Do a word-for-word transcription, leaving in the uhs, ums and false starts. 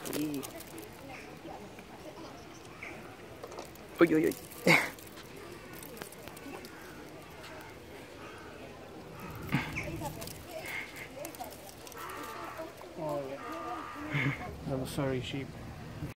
Ih. Uy, uy, uy. Oh, yeah. I'm sorry, sheep.